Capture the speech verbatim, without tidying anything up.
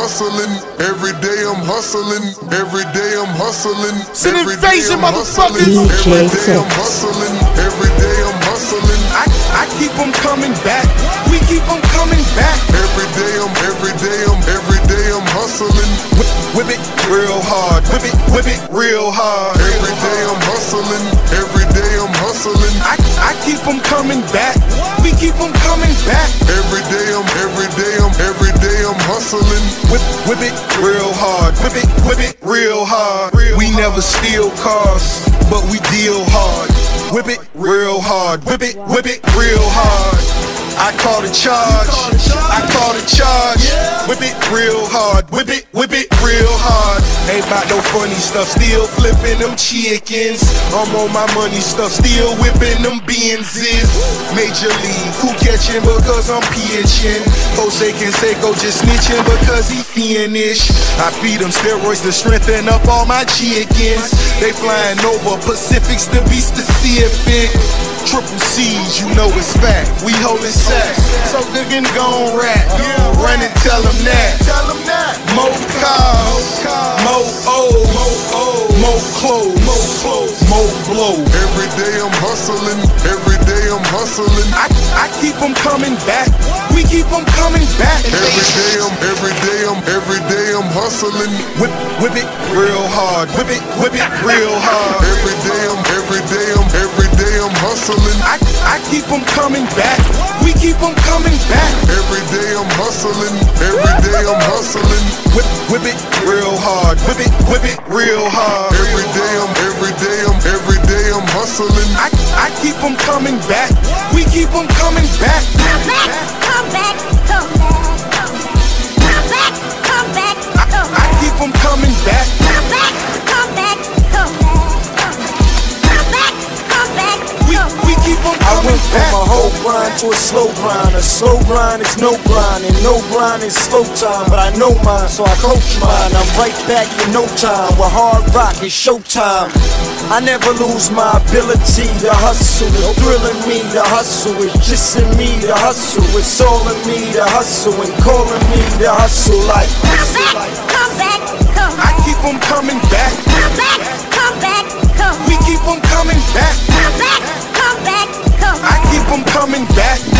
hustling. Every day I'm hustling. Every day I'm hustling. It's an Every day invasion, I'm hustling. motherfuckers. Every day I'm hustling. Every day I'm hustling. I, I keep them coming back. We keep them coming back. Every day I'm, every day I'm, every day I'm hustling. Whip, whip it real hard. Whip it, whip it real hard. Every day I'm hustling. Every day I'm hustling. I, I keep them coming back. We keep them coming back. Every day I'm, every day I'm, every day I'm hustling. Whip, whip it real hard. Whip it, whip it real hard. Real we hard. Never steal cars, but we deal hard. Whip it real hard. Whip it, whip it real hard. I call the charge. I call the charge. Whip it real hard. Whip it, whip it real hard. Ain't about no funny stuff. Still flipping them chickens. I'm on my money stuff. Still whipping them Benzes. Major league. Who catching because I'm pitching? Jose Canseco just snitching because he finished. I feed them steroids to strengthen up all my chickens. They flying over Pacifics to be specific. Triple C's, you know it's fact. We holding sack, so they can go on rap. Run and tell them that. More cars, more O's, more clothes, more blow. Every day I'm hustling. Every day I'm hustling. I, I keep them coming back. We keep them coming back. Every day I'm, every day I'm, every day I'm hustling. Whip, whip it real hard. Whip it, whip it real hard. Every day I'm, every day I'm, every day I'm hustling. I, I keep them coming back. We keep them coming back. Every day I'm hustling. Every day I'm hustling. Whip, whip it real hard. Whip it, whip it real hard. Every day I'm, every day I'm, every day I'm hustling. I, I keep them coming back. We keep them coming back. Come back, come back, come back, come back. Come back, come back, come back. I, I keep them coming back. Come back, come back, come back, come back. Come back, We, we keep them I coming went from back. a whole grind to a slow grind. A slow grind is no grind, and no grind is slow time. But I know mine, so I coach mine. I'm right back in no time. With hard rock, it's showtime. I never lose my ability to hustle. It's thrilling me to hustle. It's just in me to hustle. It's all in me to hustle and calling me to hustle like. come back, come back, come I back. keep them coming back. Come back, come back, come We back. keep them coming back. Come back, come back, come I back. keep them coming back.